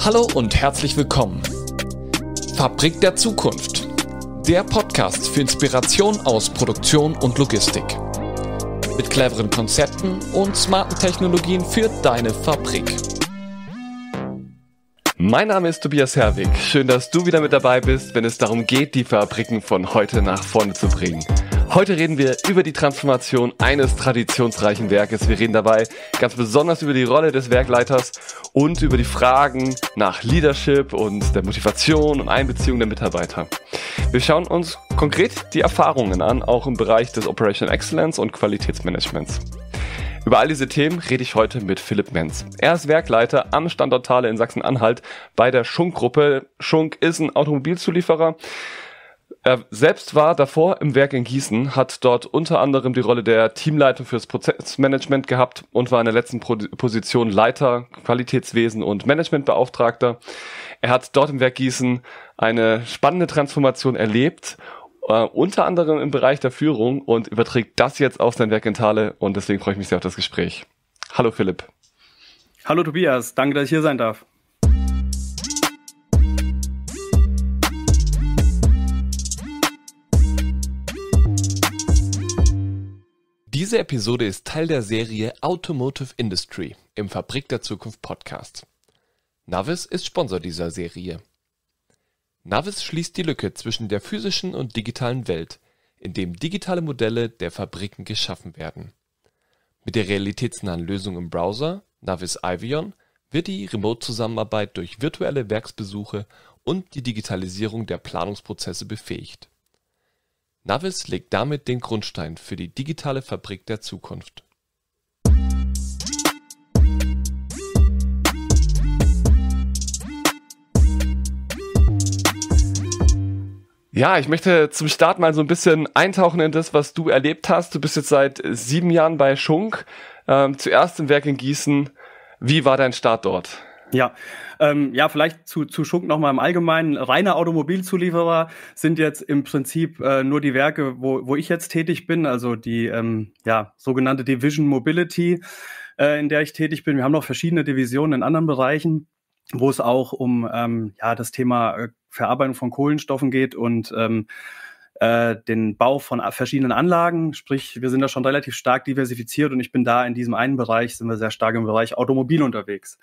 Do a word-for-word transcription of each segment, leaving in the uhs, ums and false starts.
Hallo und herzlich willkommen. Fabrik der Zukunft. Der Podcast für Inspiration aus Produktion und Logistik. Mit cleveren Konzepten und smarten Technologien für deine Fabrik. Mein Name ist Tobias Herwig. Schön, dass du wieder mit dabei bist, wenn es darum geht, die Fabriken von heute nach vorne zu bringen. Heute reden wir über die Transformation eines traditionsreichen Werkes. Wir reden dabei ganz besonders über die Rolle des Werkleiters und über die Fragen nach Leadership und der Motivation und Einbeziehung der Mitarbeiter. Wir schauen uns konkret die Erfahrungen an, auch im Bereich des Operational Excellence und Qualitätsmanagements. Über all diese Themen rede ich heute mit Philipp Menz. Er ist Werkleiter am Standort Thale in Sachsen-Anhalt bei der Schunk-Gruppe. Schunk ist ein Automobilzulieferer. Er selbst war davor im Werk in Gießen, hat dort unter anderem die Rolle der Teamleitung fürs Prozessmanagement gehabt und war in der letzten Position Leiter, Qualitätswesen und Managementbeauftragter. Er hat dort im Werk Gießen eine spannende Transformation erlebt, Uh, unter anderem im Bereich der Führung, und überträgt das jetzt auf sein Werk in Thale, und deswegen freue ich mich sehr auf das Gespräch. Hallo Philipp. Hallo Tobias, danke, dass ich hier sein darf. Diese Episode ist Teil der Serie Automotive Industry im Fabrik der Zukunft Podcast. Navis ist Sponsor dieser Serie. Navis schließt die Lücke zwischen der physischen und digitalen Welt, in dem digitale Modelle der Fabriken geschaffen werden. Mit der realitätsnahen Lösung im Browser, Navis Ivion, wird die Remote-Zusammenarbeit durch virtuelle Werksbesuche und die Digitalisierung der Planungsprozesse befähigt. Navis legt damit den Grundstein für die digitale Fabrik der Zukunft. Ja, ich möchte zum Start mal so ein bisschen eintauchen in das, was du erlebt hast. Du bist jetzt seit sieben Jahren bei Schunk, ähm, zuerst im Werk in Gießen. Wie war dein Start dort? Ja, ähm, ja, vielleicht zu, zu Schunk nochmal im Allgemeinen. Reiner Automobilzulieferer sind jetzt im Prinzip äh, nur die Werke, wo, wo ich jetzt tätig bin, also die ähm, ja, sogenannte Division Mobility, äh, in der ich tätig bin. Wir haben noch verschiedene Divisionen in anderen Bereichen, wo es auch um ähm, ja, das Thema äh, Verarbeitung von Kohlenstoffen geht und ähm, äh, den Bau von verschiedenen Anlagen. Sprich, wir sind da schon relativ stark diversifiziert, und ich bin da in diesem einen Bereich, sind wir sehr stark im Bereich Automobil unterwegs.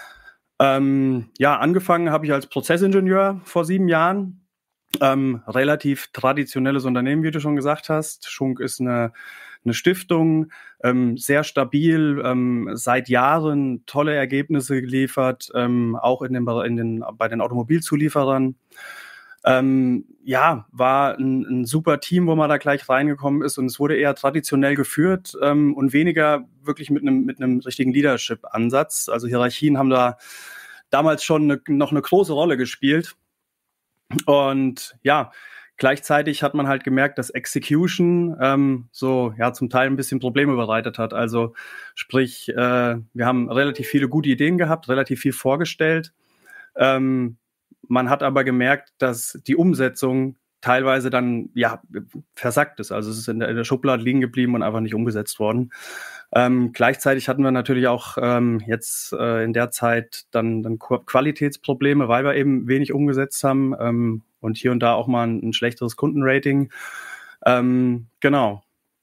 Ähm, ja, angefangen habe ich als Prozessingenieur vor sieben Jahren. Ähm, relativ traditionelles Unternehmen, wie du schon gesagt hast. Schunk ist eine, eine Stiftung, ähm, sehr stabil, ähm, seit Jahren tolle Ergebnisse geliefert, ähm, auch in den, in den, bei den Automobilzulieferern. Ähm, ja, war ein, ein super Team, wo man da gleich reingekommen ist, und es wurde eher traditionell geführt ähm, und weniger wirklich mit einem mit einem richtigen Leadership-Ansatz. Also Hierarchien haben da damals schon eine, noch eine große Rolle gespielt. Und ja, gleichzeitig hat man halt gemerkt, dass Execution ähm, so ja zum Teil ein bisschen Probleme bereitet hat. Also sprich, äh, wir haben relativ viele gute Ideen gehabt, relativ viel vorgestellt. Ähm, man hat aber gemerkt, dass die Umsetzung teilweise dann ja versackt ist. Also es ist in der, in der Schublade liegen geblieben und einfach nicht umgesetzt worden. Ähm, gleichzeitig hatten wir natürlich auch ähm, jetzt äh, in der Zeit dann, dann Qualitätsprobleme, weil wir eben wenig umgesetzt haben ähm, und hier und da auch mal ein, ein schlechteres Kundenrating. Ähm, genau.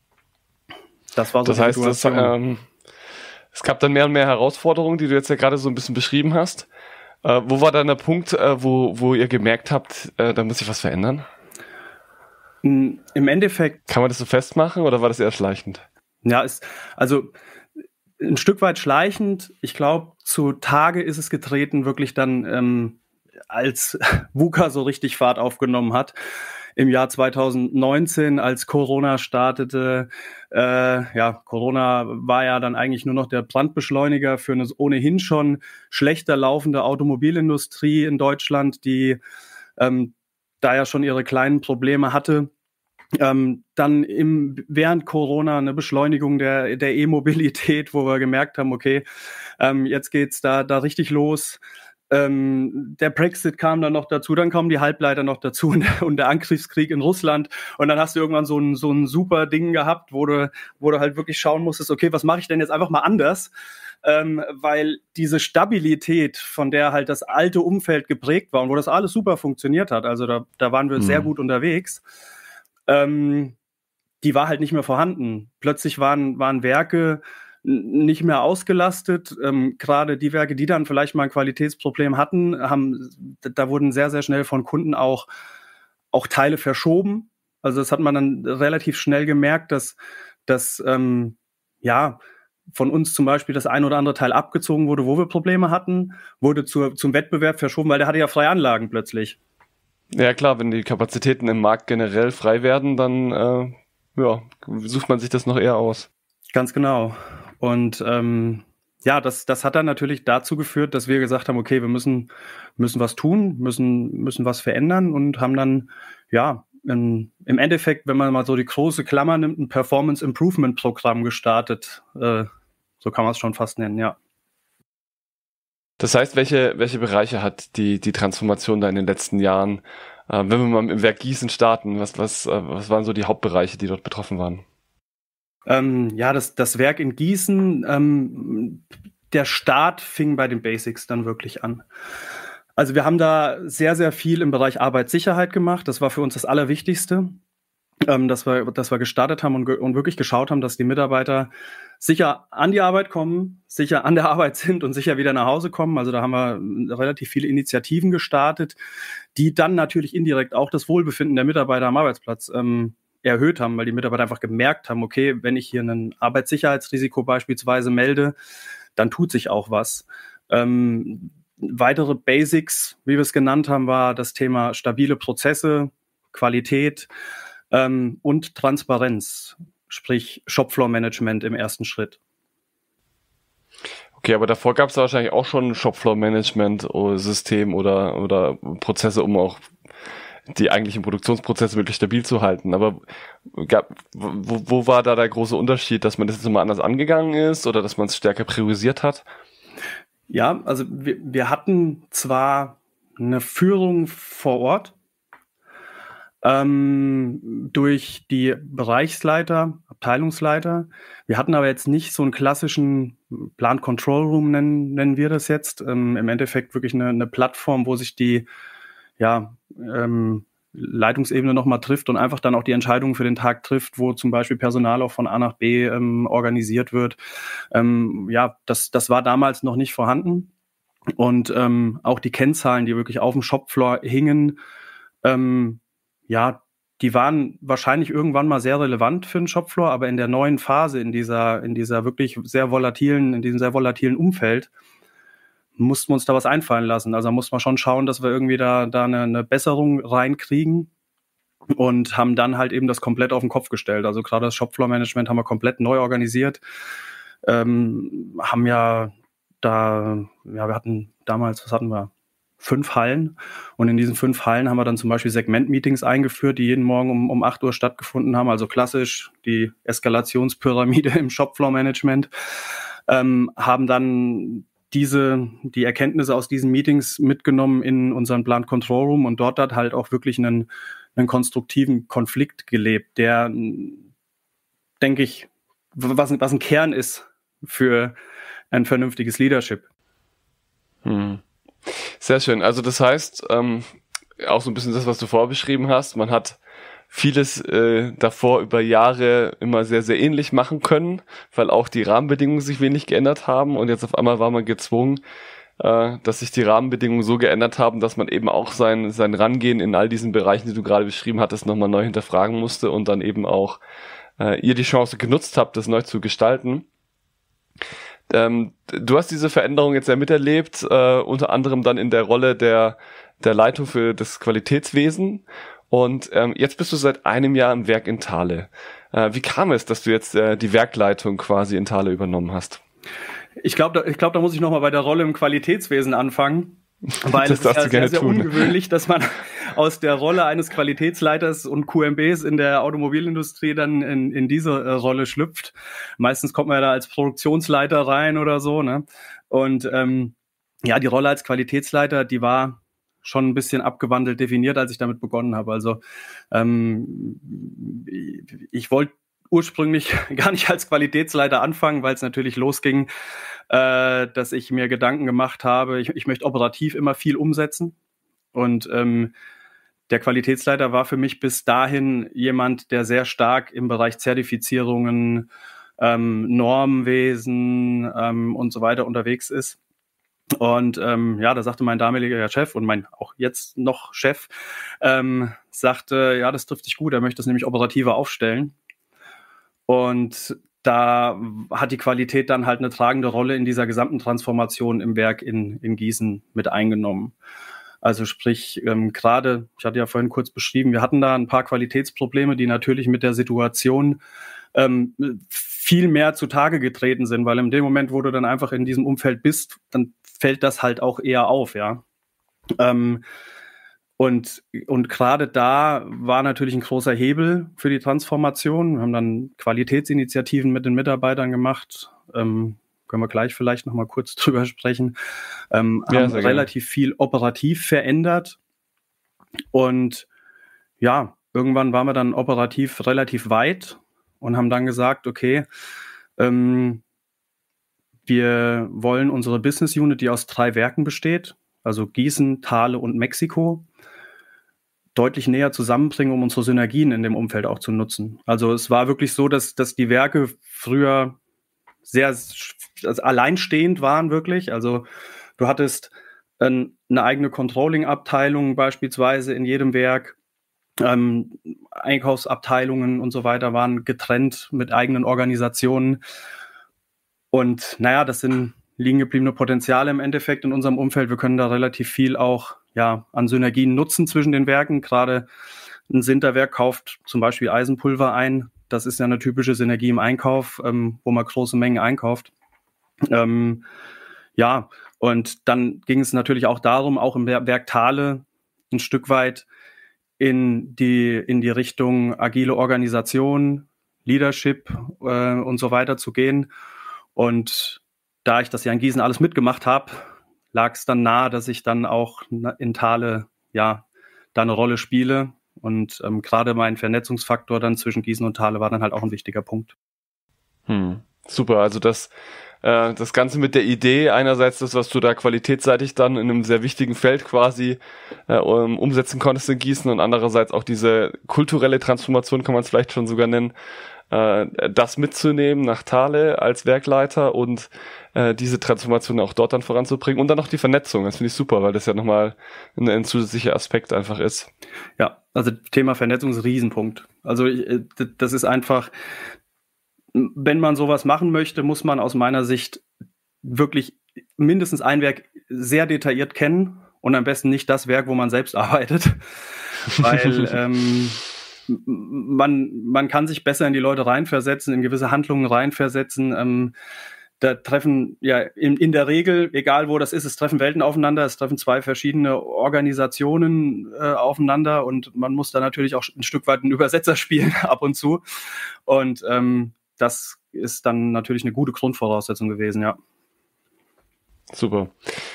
Das war so. Das heißt, das, ähm, es gab dann mehr und mehr Herausforderungen, die du jetzt ja gerade so ein bisschen beschrieben hast. Äh, wo war dann der Punkt, äh, wo, wo ihr gemerkt habt, äh, da muss sich was verändern? Im Endeffekt. Kann man das so festmachen, oder war das eher schleichend? Ja, ist, also ein Stück weit schleichend. Ich glaube, zu Tage ist es getreten, wirklich dann, ähm, als VUCA so richtig Fahrt aufgenommen hat. Im Jahr zwanzig neunzehn, als Corona startete. Äh, ja, Corona war ja dann eigentlich nur noch der Brandbeschleuniger für eine ohnehin schon schlechter laufende Automobilindustrie in Deutschland, die ähm, da ja schon ihre kleinen Probleme hatte. Ähm, dann im, während Corona eine Beschleunigung der, der E-Mobilität, wo wir gemerkt haben, okay, ähm, jetzt geht's da, da richtig los. Ähm, der Brexit kam dann noch dazu, dann kommen die Halbleiter noch dazu und der, und der Angriffskrieg in Russland. Und dann hast du irgendwann so ein, so ein super Ding gehabt, wo du, wo du halt wirklich schauen musstest, okay, was mache ich denn jetzt einfach mal anders? ähm, weil diese Stabilität, von der halt das alte Umfeld geprägt war und wo das alles super funktioniert hat, also da, da waren wir mhm. sehr gut unterwegs, ähm, die war halt nicht mehr vorhanden. Plötzlich waren, waren Werke nicht mehr ausgelastet. Ähm, gerade die Werke, die dann vielleicht mal ein Qualitätsproblem hatten, haben, da wurden sehr, sehr schnell von Kunden auch, auch Teile verschoben. Also das hat man dann relativ schnell gemerkt, dass, dass ähm, ja, von uns zum Beispiel das ein oder andere Teil abgezogen wurde, wo wir Probleme hatten, wurde zur, zum Wettbewerb verschoben, weil der hatte ja freie Anlagen plötzlich. Ja klar, wenn die Kapazitäten im Markt generell frei werden, dann äh, ja, sucht man sich das noch eher aus. Ganz genau. Und ähm, ja, das, das hat dann natürlich dazu geführt, dass wir gesagt haben, okay, wir müssen, müssen was tun, müssen, müssen was verändern und haben dann, ja, in, im Endeffekt, wenn man mal so die große Klammer nimmt, ein Performance-Improvement-Programm gestartet. Äh, so kann man es schon fast nennen, ja. Das heißt, welche, welche Bereiche hat die, die Transformation da in den letzten Jahren, äh, wenn wir mal im Werk Gießen starten, was, was, äh, was waren so die Hauptbereiche, die dort betroffen waren? Ähm, ja, das, das Werk in Gießen, ähm, der Start fing bei den Basics dann wirklich an. Also wir haben da sehr, sehr viel im Bereich Arbeitssicherheit gemacht. Das war für uns das Allerwichtigste, ähm, dass wir, dass wir gestartet haben und, ge- und wirklich geschaut haben, dass die Mitarbeiter sicher an die Arbeit kommen, sicher an der Arbeit sind und sicher wieder nach Hause kommen. Also da haben wir relativ viele Initiativen gestartet, die dann natürlich indirekt auch das Wohlbefinden der Mitarbeiter am Arbeitsplatz ähm, erhöht haben, weil die Mitarbeiter einfach gemerkt haben, okay, wenn ich hier ein Arbeitssicherheitsrisiko beispielsweise melde, dann tut sich auch was. Ähm, weitere Basics, wie wir es genannt haben, war das Thema stabile Prozesse, Qualität ähm, und Transparenz, sprich Shopfloor-Management im ersten Schritt. Okay, aber davor gab es wahrscheinlich auch schon ein Shopfloor-Management-System oder, oder Prozesse, um auch die eigentlichen Produktionsprozesse wirklich stabil zu halten. Aber gab, wo, wo war da der große Unterschied, dass man das jetzt mal anders angegangen ist oder dass man es stärker priorisiert hat? Ja, also wir, wir hatten zwar eine Führung vor Ort ähm, durch die Bereichsleiter, Abteilungsleiter. Wir hatten aber jetzt nicht so einen klassischen Plant Control Room, nennen, nennen wir das jetzt. Ähm, im Endeffekt wirklich eine, eine Plattform, wo sich die ja, ähm, Leitungsebene nochmal trifft und einfach dann auch die Entscheidungen für den Tag trifft, wo zum Beispiel Personal auch von A nach B ähm, organisiert wird. Ähm, ja, das, das war damals noch nicht vorhanden. Und ähm, auch die Kennzahlen, die wirklich auf dem Shopfloor hingen, ähm, ja, die waren wahrscheinlich irgendwann mal sehr relevant für den Shopfloor, aber in der neuen Phase, in dieser, in dieser wirklich sehr volatilen, in diesem sehr volatilen Umfeld, mussten wir uns da was einfallen lassen. Also da muss man schon schauen, dass wir irgendwie da, da eine, eine Besserung reinkriegen und haben dann halt eben das komplett auf den Kopf gestellt. Also gerade das Shopfloor-Management haben wir komplett neu organisiert. Ähm, haben ja da, ja, wir hatten damals, was hatten wir? Fünf Hallen. Und in diesen fünf Hallen haben wir dann zum Beispiel Segment-Meetings eingeführt, die jeden Morgen um, um acht Uhr stattgefunden haben. Also klassisch die Eskalationspyramide im Shopfloor-Management. Ähm, haben dann diese, die Erkenntnisse aus diesen Meetings mitgenommen in unseren Plant Control Room und dort hat halt auch wirklich einen, einen konstruktiven Konflikt gelebt, der, denke ich, was, was ein Kern ist für ein vernünftiges Leadership. Hm. Sehr schön. Also das heißt, ähm, auch so ein bisschen das, was du vorher beschrieben hast, man hat vieles äh, davor über Jahre immer sehr, sehr ähnlich machen können, weil auch die Rahmenbedingungen sich wenig geändert haben und jetzt auf einmal war man gezwungen, äh, dass sich die Rahmenbedingungen so geändert haben, dass man eben auch sein, sein Rangehen in all diesen Bereichen, die du gerade beschrieben hattest, nochmal neu hinterfragen musste und dann eben auch äh, ihr die Chance genutzt habt, das neu zu gestalten. Ähm, du hast diese Veränderung jetzt ja miterlebt, äh, unter anderem dann in der Rolle der, der Leitung für das Qualitätswesen. Und ähm, jetzt bist du seit einem Jahr im Werk in Thale. Äh, wie kam es, dass du jetzt äh, die Werkleitung quasi in Thale übernommen hast? Ich glaube, da, ich glaub, da muss ich nochmal bei der Rolle im Qualitätswesen anfangen. Weil das es ist ja sehr, sehr tun. ungewöhnlich, dass man aus der Rolle eines Qualitätsleiters und Q M Bs in der Automobilindustrie dann in, in diese äh, Rolle schlüpft. Meistens kommt man ja da als Produktionsleiter rein oder so, ne? Und ähm, ja, die Rolle als Qualitätsleiter, die war schon ein bisschen abgewandelt definiert, als ich damit begonnen habe. Also ähm, ich wollte ursprünglich gar nicht als Qualitätsleiter anfangen, weil es natürlich losging, äh, dass ich mir Gedanken gemacht habe, ich, ich möchte operativ immer viel umsetzen. Und ähm, der Qualitätsleiter war für mich bis dahin jemand, der sehr stark im Bereich Zertifizierungen, ähm, Normwesen ähm, und so weiter unterwegs ist. Und ähm, ja, da sagte mein damaliger Chef und mein auch jetzt noch Chef, ähm, sagte, ja, das trifft dich gut, er möchte das nämlich operativer aufstellen. Und da hat die Qualität dann halt eine tragende Rolle in dieser gesamten Transformation im Werk in, in Gießen mit eingenommen. Also sprich, ähm, gerade, ich hatte ja vorhin kurz beschrieben, wir hatten da ein paar Qualitätsprobleme, die natürlich mit der Situation ähm, viel mehr zutage getreten sind, weil in dem Moment, wo du dann einfach in diesem Umfeld bist, dann fällt das halt auch eher auf, ja. Ähm, und und gerade da war natürlich ein großer Hebel für die Transformation. Wir haben dann Qualitätsinitiativen mit den Mitarbeitern gemacht, ähm, können wir gleich vielleicht noch mal kurz drüber sprechen, ähm, ja, haben relativ viel operativ verändert und ja, irgendwann waren wir dann operativ relativ weit und haben dann gesagt, okay, ähm, wir wollen unsere Business Unit, die aus drei Werken besteht, also Gießen, Thale und Mexiko, deutlich näher zusammenbringen, um unsere Synergien in dem Umfeld auch zu nutzen. Also es war wirklich so, dass, dass die Werke früher sehr also alleinstehend waren wirklich. Also du hattest ein, eine eigene Controlling-Abteilung beispielsweise in jedem Werk. Ähm, Einkaufsabteilungen und so weiter waren getrennt mit eigenen Organisationen. Und naja, das sind liegen gebliebene Potenziale im Endeffekt in unserem Umfeld. Wir können da relativ viel auch ja, an Synergien nutzen zwischen den Werken. Gerade ein Sinterwerk kauft zum Beispiel Eisenpulver ein. Das ist ja eine typische Synergie im Einkauf, ähm, wo man große Mengen einkauft. Ähm, ja, und dann ging es natürlich auch darum, auch im Werk Thale ein Stück weit in die, in die Richtung agile Organisation, Leadership äh, und so weiter zu gehen. Und da ich das ja in Gießen alles mitgemacht habe, lag es dann nahe, dass ich dann auch in Thale ja da eine Rolle spiele. Und ähm, gerade mein Vernetzungsfaktor dann zwischen Gießen und Thale war dann halt auch ein wichtiger Punkt. Hm, super, also das, äh, das Ganze mit der Idee, einerseits das, was du da qualitätsseitig dann in einem sehr wichtigen Feld quasi äh, um, umsetzen konntest in Gießen und andererseits auch diese kulturelle Transformation, kann man es vielleicht schon sogar nennen, äh, das mitzunehmen nach Thale als Werkleiter und äh, diese Transformation auch dort dann voranzubringen und dann noch die Vernetzung, das finde ich super, weil das ja nochmal ein, ein zusätzlicher Aspekt einfach ist. Ja, also Thema Vernetzung ist ein Riesenpunkt. Also ich, das ist einfach, wenn man sowas machen möchte, muss man aus meiner Sicht wirklich mindestens ein Werk sehr detailliert kennen und am besten nicht das Werk, wo man selbst arbeitet, weil ähm, man, man kann sich besser in die Leute reinversetzen, in gewisse Handlungen reinversetzen. Ähm, da treffen ja in, in der Regel, egal wo das ist, es treffen Welten aufeinander, es treffen zwei verschiedene Organisationen äh, aufeinander und man muss da natürlich auch ein Stück weit einen Übersetzer spielen ab und zu. Und ähm, das ist dann natürlich eine gute Grundvoraussetzung gewesen, ja. Super.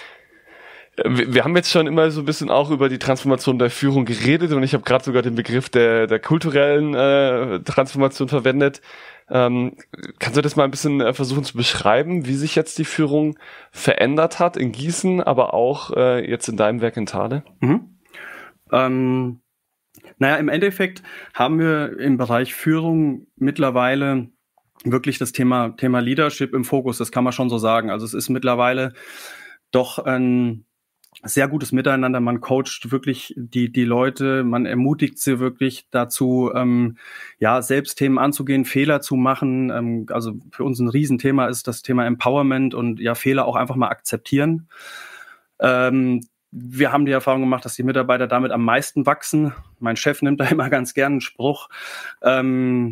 Wir haben jetzt schon immer so ein bisschen auch über die Transformation der Führung geredet und ich habe gerade sogar den Begriff der, der kulturellen äh, Transformation verwendet. Ähm, kannst du das mal ein bisschen äh, versuchen zu beschreiben, wie sich jetzt die Führung verändert hat in Gießen, aber auch äh, jetzt in deinem Werk in Thale? Mhm. Ähm, naja, im Endeffekt haben wir im Bereich Führung mittlerweile wirklich das Thema, Thema Leadership im Fokus, das kann man schon so sagen. Also es ist mittlerweile doch ein sehr gutes Miteinander, man coacht wirklich die die Leute, man ermutigt sie wirklich dazu, ähm, ja selbst Themen anzugehen, Fehler zu machen. Ähm, also für uns ein Riesenthema ist das Thema Empowerment und ja Fehler auch einfach mal akzeptieren. Ähm, wir haben die Erfahrung gemacht, dass die Mitarbeiter damit am meisten wachsen. Mein Chef nimmt da immer ganz gern einen Spruch. Ähm,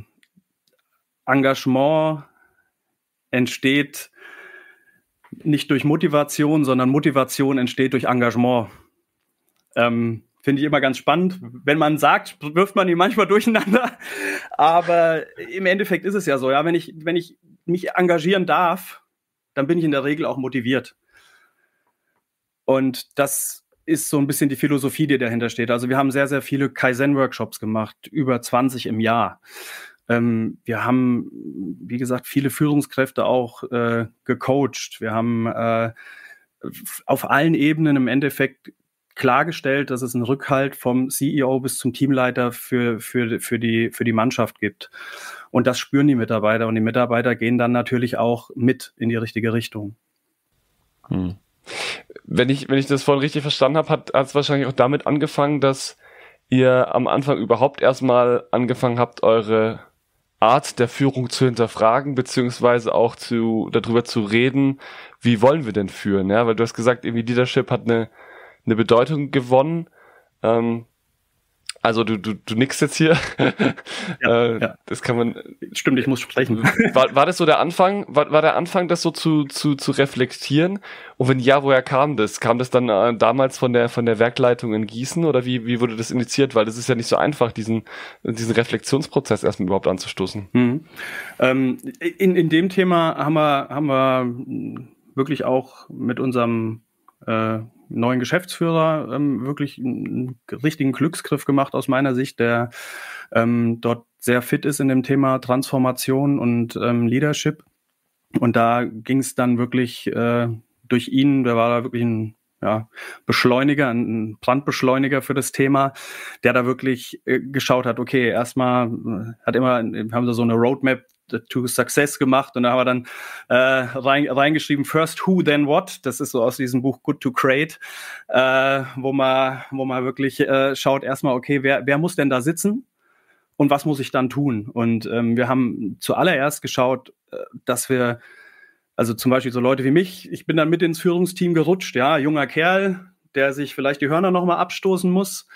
Engagement entsteht nicht durch Motivation, sondern Motivation entsteht durch Engagement. Ähm, finde ich immer ganz spannend. Wenn man sagt, wirft man die manchmal durcheinander. Aber im Endeffekt ist es ja so, ja, wenn ich, wenn ich mich engagieren darf, dann bin ich in der Regel auch motiviert. Und das ist so ein bisschen die Philosophie, die dahinter steht. Also wir haben sehr, sehr viele Kaizen-Workshops gemacht, über zwanzig im Jahr. Ähm, wir haben, wie gesagt, viele Führungskräfte auch äh, gecoacht. Wir haben äh, auf allen Ebenen im Endeffekt klargestellt, dass es einen Rückhalt vom C E O bis zum Teamleiter für, für, für, die, für die Mannschaft gibt. Und das spüren die Mitarbeiter. Und die Mitarbeiter gehen dann natürlich auch mit in die richtige Richtung. Hm. Wenn ich, wenn ich das vorhin richtig verstanden habe, hat es wahrscheinlich auch damit angefangen, dass ihr am Anfang überhaupt erstmal angefangen habt, eure Art der Führung zu hinterfragen, beziehungsweise auch zu darüber zu reden, wie wollen wir denn führen, ja, weil du hast gesagt, irgendwie Leadership hat eine eine Bedeutung gewonnen. Ähm, also du du du nickst jetzt hier. Ja, äh, ja. Das kann man. Stimmt, ich muss sprechen. War, war das so der Anfang? War, war der Anfang, das so zu zu zu reflektieren? Und wenn ja, woher kam das? Kam das dann äh, damals von der von der Werkleitung in Gießen oder wie wie wurde das initiiert? Weil das ist ja nicht so einfach, diesen diesen Reflexionsprozess erstmal überhaupt anzustoßen. Mhm. Ähm, in in dem Thema haben wir haben wir wirklich auch mit unserem äh, neuen Geschäftsführer ähm, wirklich einen richtigen Glücksgriff gemacht aus meiner Sicht, der ähm, dort sehr fit ist in dem Thema Transformation und ähm, Leadership. Und da ging es dann wirklich äh, durch ihn, der war da wirklich ein ja, Beschleuniger, ein Brandbeschleuniger für das Thema, der da wirklich äh, geschaut hat, okay, erstmal äh, hat immer, wir haben so eine Roadmap to Success gemacht und da haben wir dann äh, rein, reingeschrieben, first who, then what. Das ist so aus diesem Buch Good to Great, äh, wo man wo man wirklich äh, schaut erstmal, okay, wer wer muss denn da sitzen und was muss ich dann tun? Und ähm, wir haben zuallererst geschaut, äh, dass wir, also zum Beispiel so Leute wie mich, ich bin dann mit ins Führungsteam gerutscht, ja, junger Kerl, der sich vielleicht die Hörner nochmal abstoßen muss,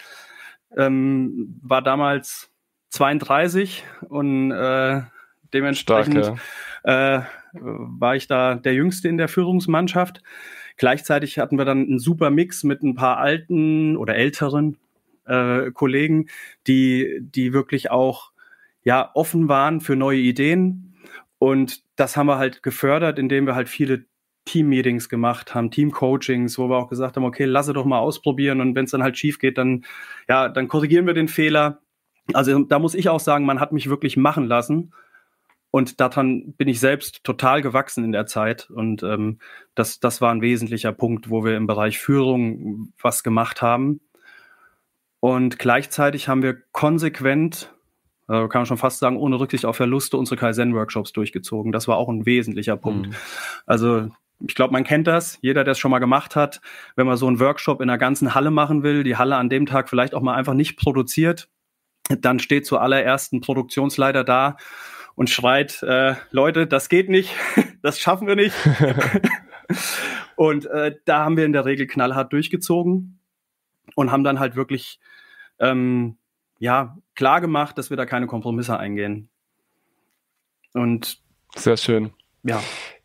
ähm, war damals zweiunddreißig und äh, dementsprechend Stark, ja. äh, war ich da der Jüngste in der Führungsmannschaft. Gleichzeitig hatten wir dann einen super Mix mit ein paar alten oder älteren äh, Kollegen, die, die wirklich auch ja, offen waren für neue Ideen. Und das haben wir halt gefördert, indem wir halt viele Team-Meetings gemacht haben, Team-Coachings, wo wir auch gesagt haben, okay, lasse doch mal ausprobieren und wenn es dann halt schief geht, dann, ja, dann korrigieren wir den Fehler. Also da muss ich auch sagen, man hat mich wirklich machen lassen. Und daran bin ich selbst total gewachsen in der Zeit. Und ähm, das, das war ein wesentlicher Punkt, wo wir im Bereich Führung was gemacht haben. Und gleichzeitig haben wir konsequent, äh, kann man schon fast sagen, ohne Rücksicht auf Verluste, unsere Kaizen-Workshops durchgezogen. Das war auch ein wesentlicher Punkt. Mhm. Also ich glaube, man kennt das. Jeder, der es schon mal gemacht hat, wenn man so einen Workshop in einer ganzen Halle machen will, die Halle an dem Tag vielleicht auch mal einfach nicht produziert, dann steht zuallererst ein Produktionsleiter da und schreit, äh, Leute, das geht nicht, das schaffen wir nicht. Und äh, da haben wir in der Regel knallhart durchgezogen und haben dann halt wirklich ähm, ja, klar gemacht, dass wir da keine Kompromisse eingehen. Und sehr schön. Ja.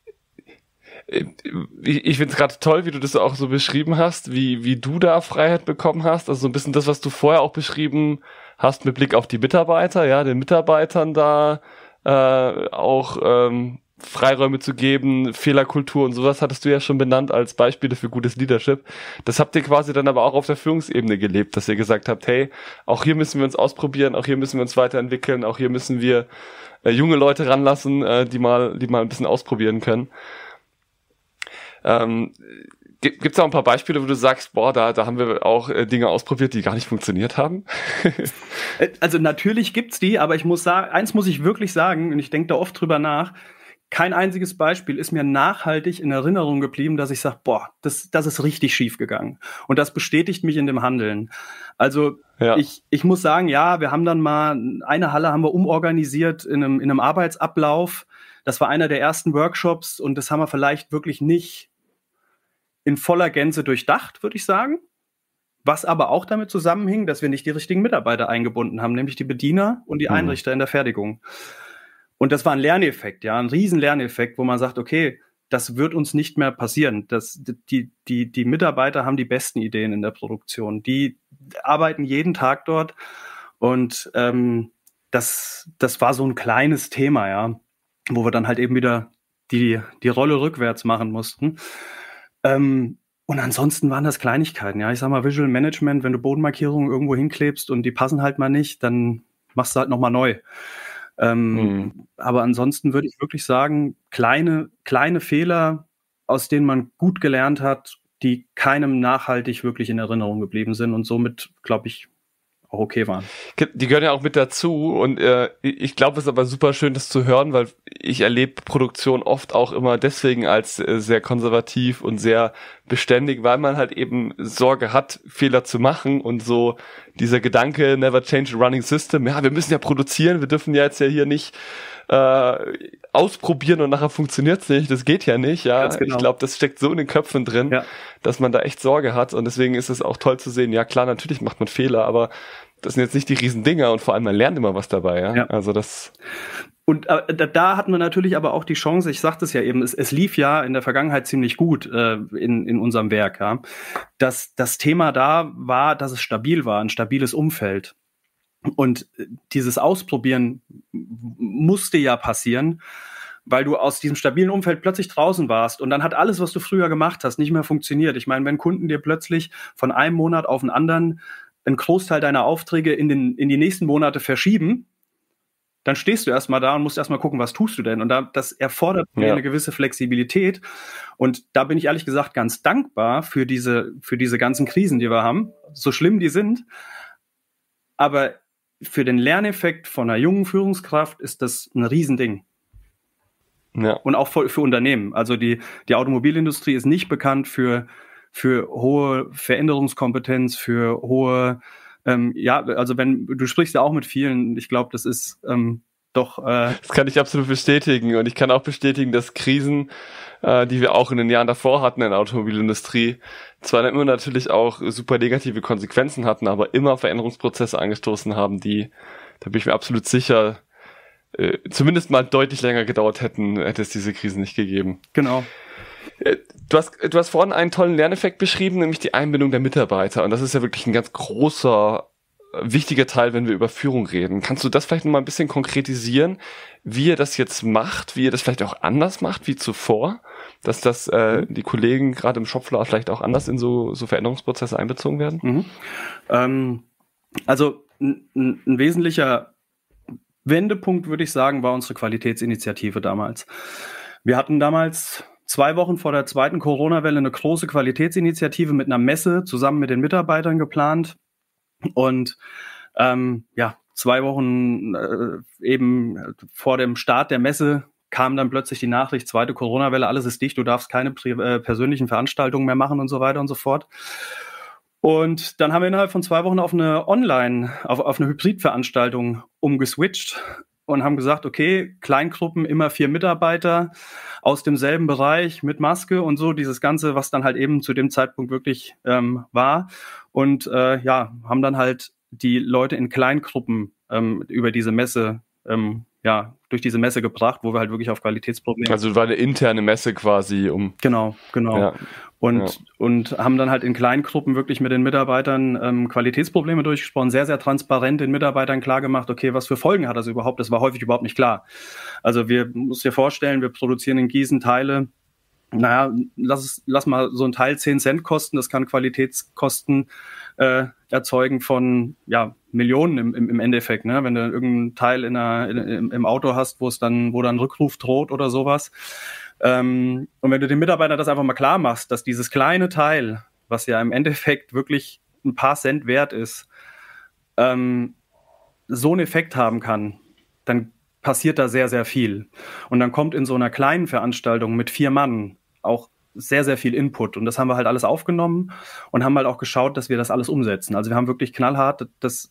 Ich, ich finde es gerade toll, wie du das auch so beschrieben hast, wie, wie du da Freiheit bekommen hast. Also so ein bisschen das, was du vorher auch beschrieben hast mit Blick auf die Mitarbeiter, ja, den Mitarbeitern da Äh, auch ähm, Freiräume zu geben, Fehlerkultur und sowas hattest du ja schon benannt als Beispiele für gutes Leadership. Das habt ihr quasi dann aber auch auf der Führungsebene gelebt, dass ihr gesagt habt, hey, auch hier müssen wir uns ausprobieren, auch hier müssen wir uns weiterentwickeln, auch hier müssen wir äh, junge Leute ranlassen, äh, die mal, die mal ein bisschen ausprobieren können. Ähm, Gibt es auch ein paar Beispiele, wo du sagst, boah, da, da haben wir auch äh, Dinge ausprobiert, die gar nicht funktioniert haben? Also natürlich gibt's die, aber ich muss sagen, eins muss ich wirklich sagen, und ich denke da oft drüber nach, kein einziges Beispiel ist mir nachhaltig in Erinnerung geblieben, dass ich sage, boah, das, das ist richtig schief gegangen. Und das bestätigt mich in dem Handeln. Also ja. ich, ich muss sagen, ja, wir haben dann mal, eine Halle haben wir umorganisiert in einem, in einem Arbeitsablauf. Das war einer der ersten Workshops und das haben wir vielleicht wirklich nicht in voller Gänze durchdacht, würde ich sagen. Was aber auch damit zusammenhing, dass wir nicht die richtigen Mitarbeiter eingebunden haben, nämlich die Bediener und die Einrichter mhm. in der Fertigung. Und das war ein Lerneffekt, ja, ein riesen Lerneffekt, wo man sagt, okay, das wird uns nicht mehr passieren. Das, die, die, die Mitarbeiter haben die besten Ideen in der Produktion. Die arbeiten jeden Tag dort. Und ähm, das, das war so ein kleines Thema, ja, wo wir dann halt eben wieder die, die Rolle rückwärts machen mussten. Ähm, und ansonsten waren das Kleinigkeiten, ja. Ich sag mal, Visual Management, wenn du Bodenmarkierungen irgendwo hinklebst und die passen halt mal nicht, dann machst du halt nochmal neu. Ähm, Mhm. Aber ansonsten würde ich wirklich sagen, kleine, kleine Fehler, aus denen man gut gelernt hat, die keinem nachhaltig wirklich in Erinnerung geblieben sind und somit, glaube ich, auch okay waren. Die gehören ja auch mit dazu und äh, ich glaube, es ist aber super schön, das zu hören, weil ich erlebe Produktion oft auch immer deswegen als äh, sehr konservativ und sehr beständig, weil man halt eben Sorge hat, Fehler zu machen und so dieser Gedanke, never change a running system, ja, wir müssen ja produzieren, wir dürfen ja jetzt ja hier nicht äh, ausprobieren und nachher funktioniert's nicht, das geht ja nicht, ja. Ganz genau. Ich glaube, das steckt so in den Köpfen drin, Ja. dass man da echt Sorge hat und deswegen ist es auch toll zu sehen, ja klar, natürlich macht man Fehler, aber das sind jetzt nicht die Riesendinger und vor allem man lernt immer was dabei, ja. Ja. Also das. Und äh, da, da hatten wir natürlich aber auch die Chance, ich sagte es ja eben, es, es lief ja in der Vergangenheit ziemlich gut äh, in, in unserem Werk, ja. Das, das Thema da war, dass es stabil war, ein stabiles Umfeld. Und dieses Ausprobieren musste ja passieren, weil du aus diesem stabilen Umfeld plötzlich draußen warst und dann hat alles, was du früher gemacht hast, nicht mehr funktioniert. Ich meine, wenn Kunden dir plötzlich von einem Monat auf den anderen einen Großteil deiner Aufträge in, den, in die nächsten Monate verschieben, dann stehst du erstmal da und musst erstmal gucken, was tust du denn? Und da, das erfordert ja eine gewisse Flexibilität. Und da bin ich ehrlich gesagt ganz dankbar für diese, für diese ganzen Krisen, die wir haben, so schlimm die sind. Aber für den Lerneffekt von einer jungen Führungskraft ist das ein Riesending. Ja. Und auch für, für Unternehmen. Also die, die Automobilindustrie ist nicht bekannt für, für hohe Veränderungskompetenz, für hohe, ähm, ja, also wenn, du sprichst ja auch mit vielen, ich glaube, das ist ähm, doch... Äh das kann ich absolut bestätigen und ich kann auch bestätigen, dass Krisen, äh, die wir auch in den Jahren davor hatten in der Automobilindustrie, zwar immer natürlich auch super negative Konsequenzen hatten, aber immer Veränderungsprozesse angestoßen haben, die, da bin ich mir absolut sicher, äh, zumindest mal deutlich länger gedauert hätten, hätte es diese Krisen nicht gegeben. Genau. Du hast, du hast vorhin einen tollen Lerneffekt beschrieben, nämlich die Einbindung der Mitarbeiter. Und das ist ja wirklich ein ganz großer, wichtiger Teil, wenn wir über Führung reden. Kannst du das vielleicht noch mal ein bisschen konkretisieren, wie ihr das jetzt macht, wie ihr das vielleicht auch anders macht wie zuvor, dass das äh, die Kollegen gerade im Shopfloor vielleicht auch anders in so, so Veränderungsprozesse einbezogen werden? Mhm. Ähm, also ein, ein wesentlicher Wendepunkt, würde ich sagen, war unsere Qualitätsinitiative damals. Wir hatten damals zwei Wochen vor der zweiten Corona-Welle eine große Qualitätsinitiative mit einer Messe zusammen mit den Mitarbeitern geplant. Und ähm, ja, zwei Wochen äh, eben vor dem Start der Messe kam dann plötzlich die Nachricht, zweite Corona-Welle, alles ist dicht, du darfst keine äh, persönlichen Veranstaltungen mehr machen und so weiter und so fort. Und dann haben wir innerhalb von zwei Wochen auf eine Online, auf, auf eine Hybridveranstaltung umgeswitcht und haben gesagt, okay, Kleingruppen, immer vier Mitarbeiter aus demselben Bereich mit Maske und so, dieses Ganze, was dann halt eben zu dem Zeitpunkt wirklich ähm, war. Und äh, ja, haben dann halt die Leute in Kleingruppen ähm, über diese Messe, ähm, ja, durch diese Messe gebracht, wo wir halt wirklich auf Qualitätsprobleme... Also war eine interne Messe quasi, um... Genau, genau. Ja. Und, Ja. und haben dann halt in kleinen Gruppen wirklich mit den Mitarbeitern ähm, Qualitätsprobleme durchgesprochen, sehr, sehr transparent den Mitarbeitern klargemacht, okay, was für Folgen hat das überhaupt? Das war häufig überhaupt nicht klar. Also wir muss dir vorstellen, wir produzieren in Gießen Teile, naja, lass, es, lass mal so ein Teil zehn Cent kosten, das kann Qualitätskosten äh, erzeugen von ja, Millionen im, im, im Endeffekt, ne? Wenn du irgendein Teil in einer, in, im Auto hast, wo es dann, wo dann Rückruf droht oder sowas. Ähm, und wenn du den Mitarbeitern das einfach mal klar machst, dass dieses kleine Teil, was ja im Endeffekt wirklich ein paar Cent wert ist, ähm, so einen Effekt haben kann, dann passiert da sehr, sehr viel. Und dann kommt in so einer kleinen Veranstaltung mit vier Mann auch sehr, sehr viel Input. Und das haben wir halt alles aufgenommen und haben halt auch geschaut, dass wir das alles umsetzen. Also wir haben wirklich knallhart das,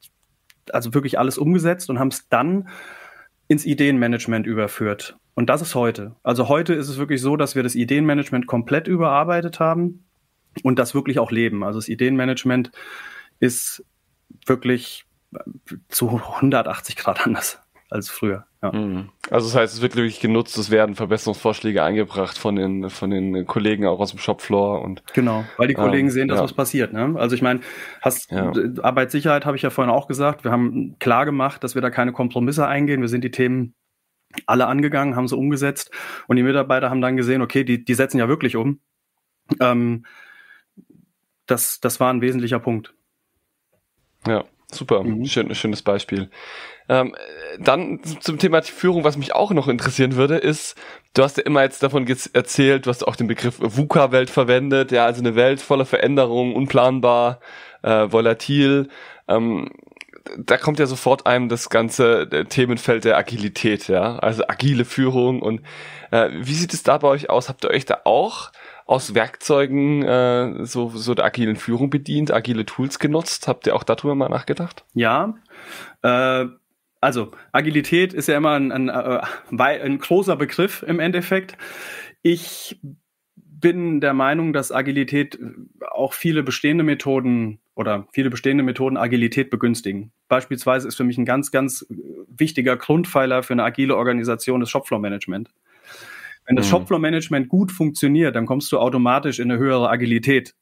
also wirklich alles umgesetzt und haben es dann ins Ideenmanagement überführt. Und das ist heute. Also heute ist es wirklich so, dass wir das Ideenmanagement komplett überarbeitet haben und das wirklich auch leben. Also das Ideenmanagement ist wirklich zu hundertachtzig Grad anders als früher. Ja. Also das heißt, es wird wirklich genutzt, es werden Verbesserungsvorschläge eingebracht von den von den Kollegen auch aus dem Shopfloor und genau, weil die Kollegen ähm, sehen, dass ja. was passiert. Ne? Also ich meine, hast Ja. Arbeitssicherheit habe ich ja vorhin auch gesagt. Wir haben klar gemacht, dass wir da keine Kompromisse eingehen. Wir sind die Themen alle angegangen, haben sie umgesetzt und die Mitarbeiter haben dann gesehen, okay, die die setzen ja wirklich um. Ähm, das das war ein wesentlicher Punkt. Ja. Super, Mhm. schön, schönes Beispiel. Ähm, dann zum Thema Führung, was mich auch noch interessieren würde, ist, du hast ja immer jetzt davon erzählt, du hast auch den Begriff VUCA-Welt verwendet, ja, also eine Welt voller Veränderungen, unplanbar, äh, volatil. Ähm, da kommt ja sofort einem das ganze Themenfeld der Agilität, ja, also agile Führung. Und äh, wie sieht es da bei euch aus? Habt ihr euch da auch aus Werkzeugen äh, so so der agilen Führung bedient, agile Tools genutzt? Habt ihr auch darüber mal nachgedacht? Ja, äh, also Agilität ist ja immer ein, ein, ein großer Begriff im Endeffekt. Ich bin der Meinung, dass Agilität auch viele bestehende Methoden oder viele bestehende Methoden Agilität begünstigen. Beispielsweise ist für mich ein ganz, ganz wichtiger Grundpfeiler für eine agile Organisation das Shopfloor-Management. Wenn das mhm. Shopfloor-Management gut funktioniert, dann kommst du automatisch in eine höhere Agilität.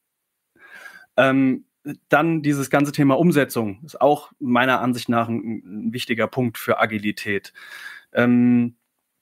Ähm, Dann dieses ganze Thema Umsetzung ist auch meiner Ansicht nach ein, ein wichtiger Punkt für Agilität. Ähm,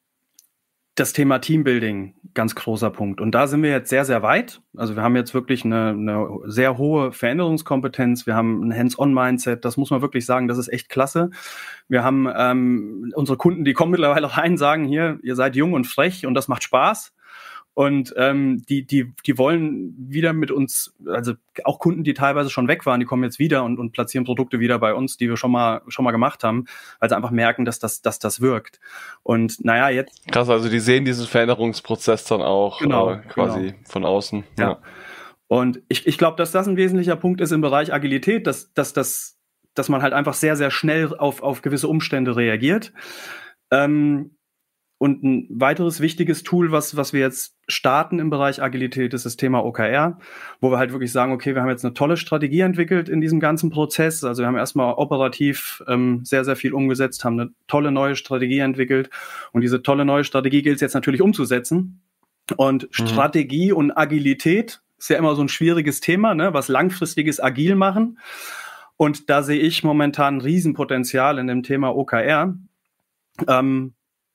das Thema Teambuilding, ganz großer Punkt. Und da sind wir jetzt sehr, sehr weit. Also wir haben jetzt wirklich eine, eine sehr hohe Veränderungskompetenz. Wir haben ein Hands-on-Mindset. Das muss man wirklich sagen, das ist echt klasse. Wir haben ähm, unsere Kunden, die kommen mittlerweile rein, sagen hier, ihr seid jung und frech und das macht Spaß. Und ähm, die, die, die wollen wieder mit uns, also auch Kunden, die teilweise schon weg waren, die kommen jetzt wieder und, und platzieren Produkte wieder bei uns, die wir schon mal schon mal gemacht haben, weil sie einfach merken, dass das, dass das wirkt. Und naja, jetzt. Krass, also die sehen diesen Veränderungsprozess dann auch genau, äh, quasi genau. von außen. Ja. ja. Und ich, ich glaube, dass das ein wesentlicher Punkt ist im Bereich Agilität, dass, dass, dass, dass man halt einfach sehr, sehr schnell auf, auf gewisse Umstände reagiert. Ähm, Und ein weiteres wichtiges Tool, was, was wir jetzt starten im Bereich Agilität, ist das Thema O K R, wo wir halt wirklich sagen, okay, wir haben jetzt eine tolle Strategie entwickelt in diesem ganzen Prozess. Also wir haben erstmal operativ ähm, sehr, sehr viel umgesetzt, haben eine tolle neue Strategie entwickelt. Und diese tolle neue Strategie gilt es jetzt natürlich umzusetzen. Und mhm. Strategie und Agilität ist ja immer so ein schwieriges Thema, ne? Was langfristiges agil machen. Und da sehe ich momentan ein Riesenpotenzial in dem Thema O K R. Ähm,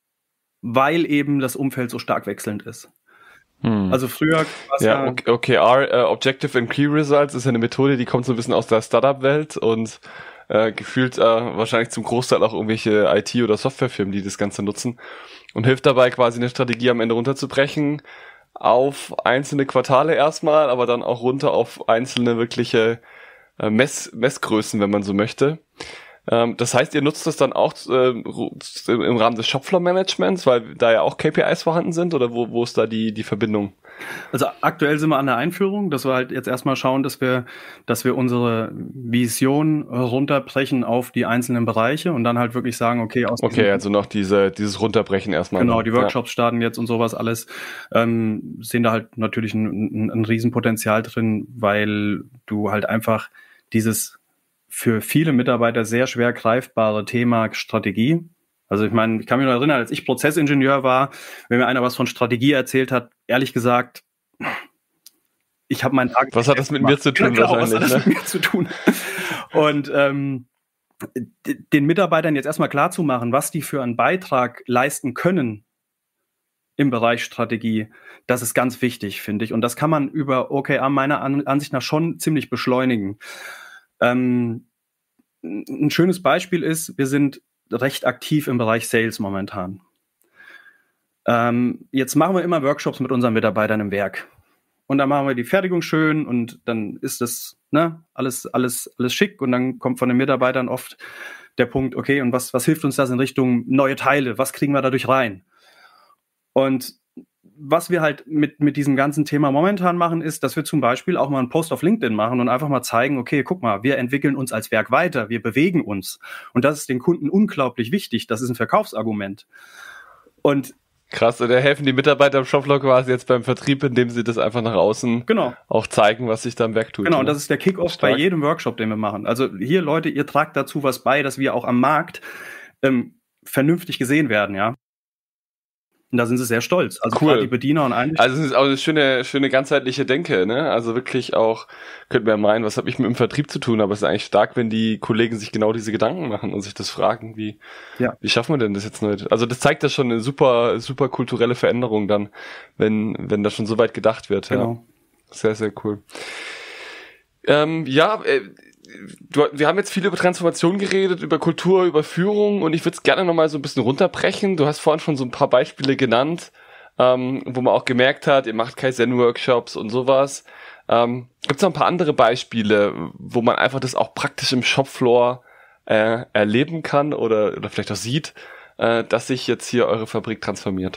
weil eben das Umfeld so stark wechselnd ist. Hm. Also früher... Ja, ja O K R, uh, Objective and Key Results, ist ja eine Methode, die kommt so ein bisschen aus der Startup-Welt und äh, gefühlt äh, wahrscheinlich zum Großteil auch irgendwelche I T- oder Softwarefirmen, die das Ganze nutzen und hilft dabei quasi eine Strategie am Ende runterzubrechen auf einzelne Quartale erstmal, aber dann auch runter auf einzelne wirkliche äh, Mess- Messgrößen, wenn man so möchte. Das heißt, ihr nutzt das dann auch äh, im Rahmen des Shopfloor-Managements, weil da ja auch K P Is vorhanden sind, oder wo, wo ist da die, die Verbindung? Also aktuell sind wir an der Einführung, dass wir halt jetzt erstmal schauen, dass wir, dass wir unsere Vision runterbrechen auf die einzelnen Bereiche und dann halt wirklich sagen, okay, aus Okay, also noch diese, dieses Runterbrechen erstmal. Genau, die Workshops ja. starten jetzt und sowas alles, ähm, sehen da halt natürlich ein, ein, ein Riesenpotenzial drin, weil du halt einfach dieses für viele Mitarbeiter sehr schwer greifbare Thema Strategie. Also ich meine, ich kann mich noch erinnern, als ich Prozessingenieur war, wenn mir einer was von Strategie erzählt hat, ehrlich gesagt, ich habe meinen Tag... Was hat das mit gemacht. mir zu tun? Genau, was hat das mit mir zu tun? Und ähm, den Mitarbeitern jetzt erstmal klar zu machen, was die für einen Beitrag leisten können im Bereich Strategie, das ist ganz wichtig, finde ich. Und das kann man über O K R meiner Ansicht nach schon ziemlich beschleunigen. Ähm, ein schönes Beispiel ist, wir sind recht aktiv im Bereich Sales momentan. Ähm, jetzt machen wir immer Workshops mit unseren Mitarbeitern im Werk. Und dann machen wir die Fertigung schön und dann ist das ne, alles, alles, alles schick und dann kommt von den Mitarbeitern oft der Punkt, okay, und was, was hilft uns das in Richtung neue Teile? Was kriegen wir dadurch rein? Und was wir halt mit, mit diesem ganzen Thema momentan machen, ist, dass wir zum Beispiel auch mal einen Post auf LinkedIn machen und einfach mal zeigen, okay, guck mal, wir entwickeln uns als Werk weiter, wir bewegen uns. Und das ist den Kunden unglaublich wichtig. Das ist ein Verkaufsargument. Und krass, und da helfen die Mitarbeiter im Shopfloor quasi jetzt beim Vertrieb, indem sie das einfach nach außen genau. auch zeigen, was sich da im Werk tut. Genau, und das ist der Kick-Off bei jedem Workshop, den wir machen. Also hier, Leute, ihr tragt dazu was bei, dass wir auch am Markt ähm, vernünftig gesehen werden, ja. Und da sind sie sehr stolz. Also cool. Die Bediener und eigentlich. Also es ist auch eine schöne, schöne ganzheitliche Denke, ne? Also wirklich auch, könnte man ja meinen, was habe ich mit dem Vertrieb zu tun? Aber es ist eigentlich stark, wenn die Kollegen sich genau diese Gedanken machen und sich das fragen, wie, ja. wie schaffen wir denn das jetzt nicht? Also das zeigt ja schon eine super, super kulturelle Veränderung dann, wenn, wenn da schon so weit gedacht wird. Genau. Ja. Sehr, sehr cool. Ähm, ja, äh, du, wir haben jetzt viel über Transformation geredet, über Kultur, über Führung und ich würde es gerne nochmal so ein bisschen runterbrechen. Du hast vorhin schon so ein paar Beispiele genannt, ähm, wo man auch gemerkt hat, ihr macht Kaizen-Workshops und sowas. Ähm, gibt es noch ein paar andere Beispiele, wo man einfach das auch praktisch im Shopfloor äh, erleben kann oder, oder vielleicht auch sieht, äh, dass sich jetzt hier eure Fabrik transformiert?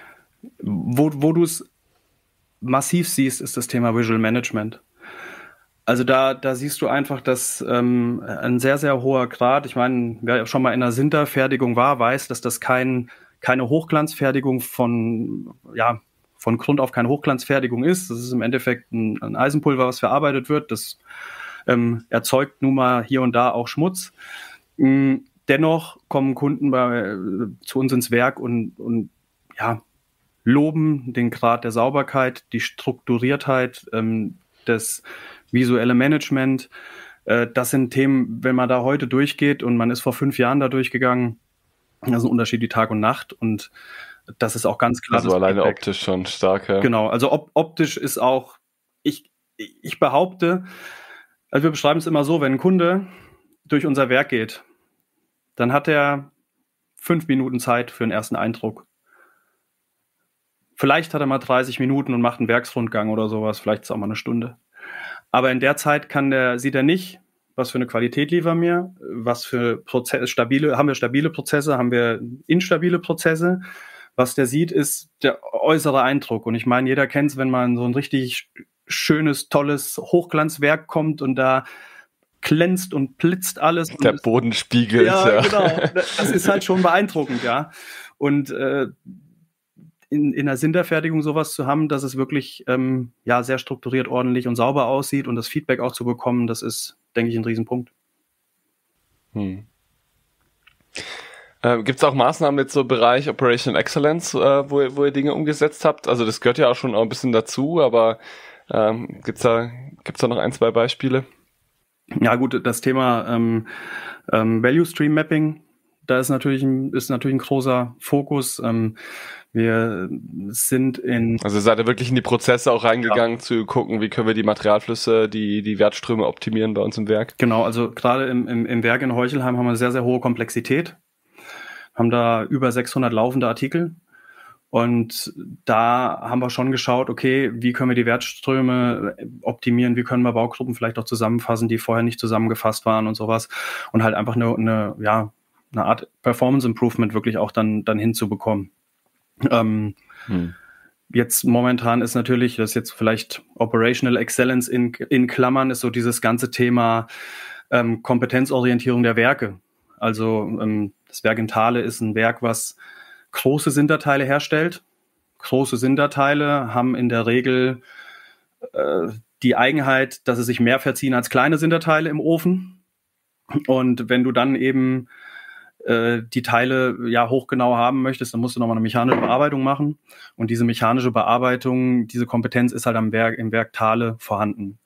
Wo, wo du es massiv siehst, ist das Thema Visual Management. Also da, da siehst du einfach, dass ähm, ein sehr, sehr hoher Grad, ich meine, wer schon mal in der Sinterfertigung war, weiß, dass das kein, keine Hochglanzfertigung von, ja, von Grund auf keine Hochglanzfertigung ist. Das ist im Endeffekt ein, ein Eisenpulver, was verarbeitet wird. Das ähm, erzeugt nun mal hier und da auch Schmutz. Ähm, dennoch kommen Kunden bei, äh, zu uns ins Werk und, und ja, loben den Grad der Sauberkeit, die Strukturiertheit, ähm, das visuelle Management. Äh, das sind Themen, wenn man da heute durchgeht und man ist vor fünf Jahren da durchgegangen, das ist ein Unterschied wie Tag und Nacht und das ist auch ganz klar. Also alleine Feedback. Optisch schon stark, ja. Genau, also op- optisch ist auch, ich, ich behaupte, also wir beschreiben es immer so, wenn ein Kunde durch unser Werk geht, dann hat er fünf Minuten Zeit für einen ersten Eindruck. Vielleicht hat er mal dreißig Minuten und macht einen Werksrundgang oder sowas, vielleicht ist es auch mal eine Stunde. Aber in der Zeit kann der, sieht er nicht, was für eine Qualität liefern wir, was für Prozesse, stabile, haben wir stabile Prozesse, haben wir instabile Prozesse. Was der sieht, ist der äußere Eindruck. Und ich meine, jeder kennt es, wenn man in so ein richtig schönes, tolles Hochglanzwerk kommt und da glänzt und blitzt alles. Der Boden spiegelt. Ja, ja, genau. Das ist halt schon beeindruckend, ja. Und äh, in, in der Sinterfertigung sowas zu haben, dass es wirklich ähm, ja, sehr strukturiert, ordentlich und sauber aussieht und das Feedback auch zu bekommen, das ist, denke ich, ein Riesenpunkt. Hm. Äh, Gibt es auch Maßnahmen jetzt so im Bereich Operational Excellence, äh, wo, ihr, wo ihr Dinge umgesetzt habt? Also das gehört ja auch schon auch ein bisschen dazu, aber ähm, gibt's da, gibt's da noch ein, zwei Beispiele? Ja gut, das Thema ähm, ähm, Value Stream Mapping, da ist natürlich ein, ist natürlich ein großer Fokus. Ähm, wir sind in... Also seid ihr wirklich in die Prozesse auch reingegangen, ja, zu gucken, wie können wir die Materialflüsse, die die Wertströme optimieren bei uns im Werk? Genau, also gerade im, im, im Werk in Heuchelheim haben wir eine sehr, sehr hohe Komplexität. Haben da über sechshundert laufende Artikel und da haben wir schon geschaut, okay, wie können wir die Wertströme optimieren, wie können wir Baugruppen vielleicht auch zusammenfassen, die vorher nicht zusammengefasst waren und sowas und halt einfach eine, eine, ja, eine Art Performance Improvement wirklich auch dann, dann hinzubekommen. Ähm, hm. Jetzt momentan ist natürlich, das ist jetzt vielleicht Operational Excellence in, in Klammern, ist so dieses ganze Thema ähm, Kompetenzorientierung der Werke. Also ähm, das Werk in Thale ist ein Werk, was große Sinterteile herstellt. Große Sinterteile haben in der Regel äh, die Eigenheit, dass sie sich mehr verziehen als kleine Sinterteile im Ofen. Und wenn du dann eben äh, die Teile ja hochgenau haben möchtest, dann musst du nochmal eine mechanische Bearbeitung machen. Und diese mechanische Bearbeitung, diese Kompetenz ist halt am Werk, im Werk Thale vorhanden.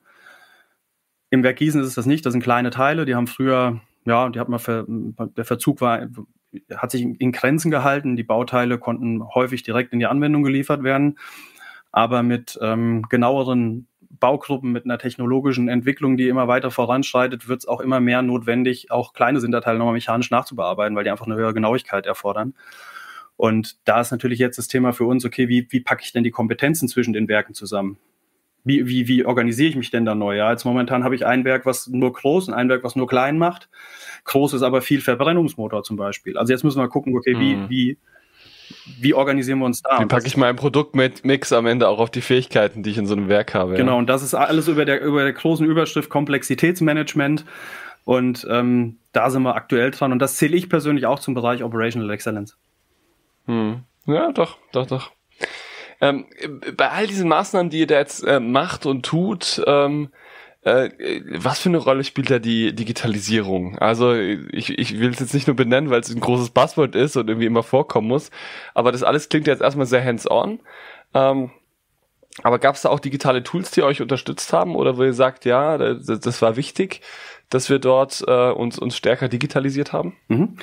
Im Werk Gießen ist es das nicht, das sind kleine Teile, die haben früher... Ja, die hat man ver, der Verzug war, hat sich in Grenzen gehalten. Die Bauteile konnten häufig direkt in die Anwendung geliefert werden. Aber mit ähm, genaueren Baugruppen, mit einer technologischen Entwicklung, die immer weiter voranschreitet, wird es auch immer mehr notwendig, auch kleine Sinterteile nochmal mechanisch nachzubearbeiten, weil die einfach eine höhere Genauigkeit erfordern. Und da ist natürlich jetzt das Thema für uns, okay, wie, wie packe ich denn die Kompetenzen zwischen den Werken zusammen? Wie, wie, wie organisiere ich mich denn da neu? Ja, jetzt momentan habe ich ein Werk, was nur groß und ein Werk, was nur klein macht. Groß ist aber viel Verbrennungsmotor zum Beispiel. Also jetzt müssen wir gucken, okay, wie, mhm. wie, wie organisieren wir uns da? Wie packe ich meinen Produktmix am Ende auch auf die Fähigkeiten, die ich in so einem Werk habe? Genau, ja. Und das ist alles über der, über der großen Überschrift Komplexitätsmanagement. Und ähm, da sind wir aktuell dran. Und das zähle ich persönlich auch zum Bereich Operational Excellence. Hm. Ja, doch, doch, doch. Ähm, bei all diesen Maßnahmen, die ihr da jetzt äh, macht und tut, ähm, äh, was für eine Rolle spielt da die Digitalisierung? Also ich, ich will es jetzt nicht nur benennen, weil es ein großes Buzzword ist und irgendwie immer vorkommen muss, aber das alles klingt jetzt erstmal sehr hands-on. Ähm, aber gab es da auch digitale Tools, die euch unterstützt haben oder wo ihr sagt, ja, das, das war wichtig, dass wir dort äh, uns, uns stärker digitalisiert haben? Mhm.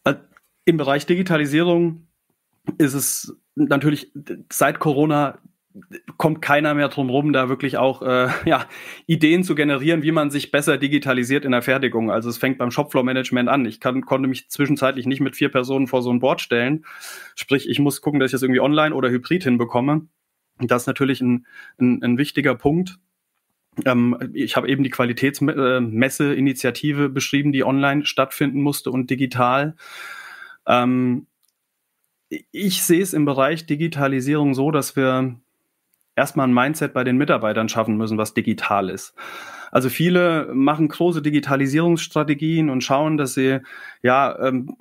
Im Bereich Digitalisierung ist es natürlich seit Corona kommt keiner mehr drum rum, da wirklich auch äh, ja, Ideen zu generieren, wie man sich besser digitalisiert in der Fertigung. Also es fängt beim Shopfloor-Management an. Ich kann, konnte mich zwischenzeitlich nicht mit vier Personen vor so ein Board stellen. Sprich, ich muss gucken, dass ich das irgendwie online oder hybrid hinbekomme. Und das ist natürlich ein, ein, ein wichtiger Punkt. Ähm, ich habe eben die Qualitätsmesse-Initiative beschrieben, die online stattfinden musste und digital. Ähm, ich sehe es im Bereich Digitalisierung so, dass wir erstmal ein Mindset bei den Mitarbeitern schaffen müssen, was digital ist. Also viele machen große Digitalisierungsstrategien und schauen, dass sie ja ähm,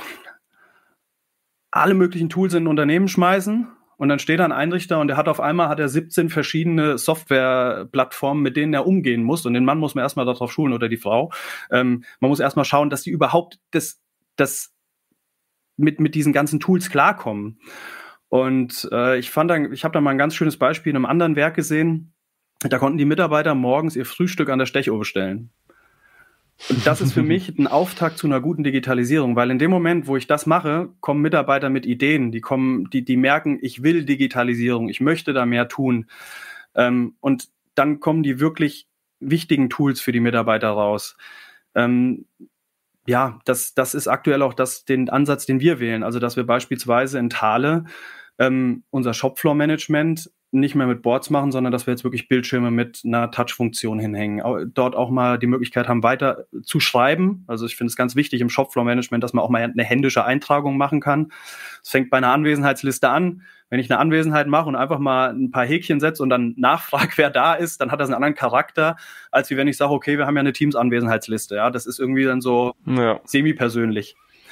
alle möglichen Tools in ein Unternehmen schmeißen und dann steht da ein Einrichter und der hat auf einmal hat er siebzehn verschiedene Softwareplattformen, mit denen er umgehen muss und den Mann muss man erstmal darauf schulen oder die Frau. Ähm, man muss erstmal schauen, dass die überhaupt das, das mit, mit diesen ganzen Tools klarkommen. Und äh, ich fand dann, ich habe da mal ein ganz schönes Beispiel in einem anderen Werk gesehen. Da konnten die Mitarbeiter morgens ihr Frühstück an der Stechuhr bestellen. Und das ist für mich ein Auftakt zu einer guten Digitalisierung, weil in dem Moment, wo ich das mache, kommen Mitarbeiter mit Ideen, die kommen, die, die merken, ich will Digitalisierung, ich möchte da mehr tun. Ähm, und dann kommen die wirklich wichtigen Tools für die Mitarbeiter raus. Ähm, Ja, das, das ist aktuell auch das, den Ansatz, den wir wählen. Also, dass wir beispielsweise in Thale ähm, unser Shopfloor-Management nicht mehr mit Boards machen, sondern dass wir jetzt wirklich Bildschirme mit einer Touch-Funktion hinhängen. Dort auch mal die Möglichkeit haben, weiter zu schreiben. Also ich finde es ganz wichtig im Shopfloor-Management, dass man auch mal eine händische Eintragung machen kann. Es fängt bei einer Anwesenheitsliste an. Wenn ich eine Anwesenheit mache und einfach mal ein paar Häkchen setze und dann nachfrage, wer da ist, dann hat das einen anderen Charakter, als wie wenn ich sage, okay, wir haben ja eine Teams-Anwesenheitsliste. Ja, das ist irgendwie dann so ja. semi-persönlich.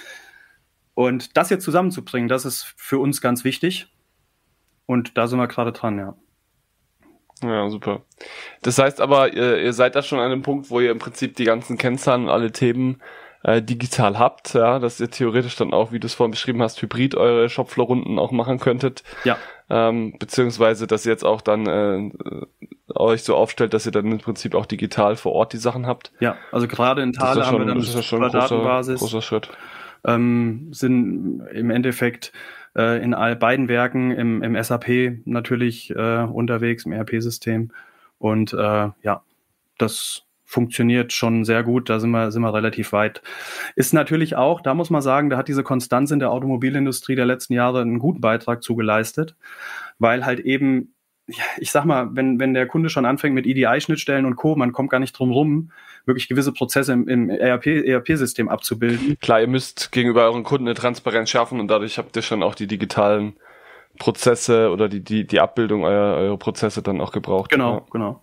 Und das jetzt zusammenzubringen, das ist für uns ganz wichtig. Und da sind wir gerade dran, ja. Ja, super. Das heißt aber, ihr, ihr seid da schon an einem Punkt, wo ihr im Prinzip die ganzen Kennzahlen und alle Themen äh, digital habt, ja, dass ihr theoretisch dann auch, wie du es vorhin beschrieben hast, hybrid eure Shopfloor-Runden auch machen könntet. Ja. Ähm, beziehungsweise, dass ihr jetzt auch dann äh, euch so aufstellt, dass ihr dann im Prinzip auch digital vor Ort die Sachen habt. Ja, also gerade in Thale ja haben wir dann das ist ja schon ein großer, Datenbasis. großer Schritt. Ähm, sind im Endeffekt äh, in all beiden Werken im, im S A P natürlich äh, unterwegs, im E R P-System. Und äh, ja, das funktioniert schon sehr gut, da sind wir, sind wir relativ weit. Ist natürlich auch, da muss man sagen, da hat diese Konstanz in der Automobilindustrie der letzten Jahre einen guten Beitrag zugeleistet, weil halt eben, ich sag mal, wenn, wenn der Kunde schon anfängt mit E D I-Schnittstellen und Co., man kommt gar nicht drum rum, wirklich gewisse Prozesse im, im E R P, E R P-System abzubilden. Klar, ihr müsst gegenüber euren Kunden eine Transparenz schaffen und dadurch habt ihr schon auch die digitalen Prozesse oder die, die, die Abbildung eurer, eurer Prozesse dann auch gebraucht. Genau, ja. genau.